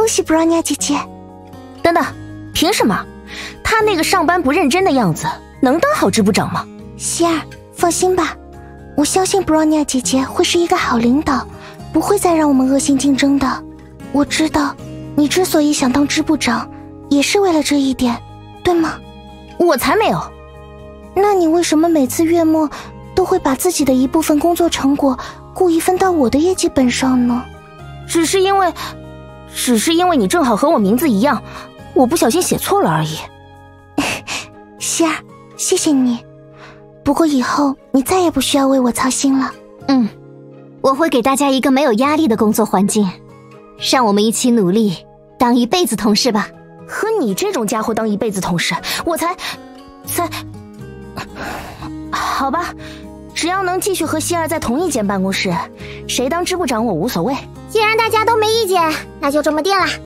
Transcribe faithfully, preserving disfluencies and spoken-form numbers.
恭喜布朗尼亚姐姐。 等等，凭什么？他那个上班不认真的样子，能当好支部长吗？ 希儿，放心吧，我相信布朗尼亚姐姐会是一个好领导，不会再让我们恶性竞争的。我知道，你之所以想当支部长，也是为了这一点，对吗？ 我才没有。 那你为什么每次月末都会把自己的一部分工作成果故意分到我的业绩本上呢？ 只是因为，只是因为你正好和我名字一样，我不小心写错了而已。 希儿，谢谢你。不过以后你再也不需要为我操心了。 嗯，我会给大家一个没有压力的工作环境，让我们一起努力，当一辈子同事吧。 和你这种家伙当一辈子同事，我才，才，好吧，只要能继续和希儿在同一间办公室，谁当支部长我无所谓。 既然大家都没意见，那就这么定了。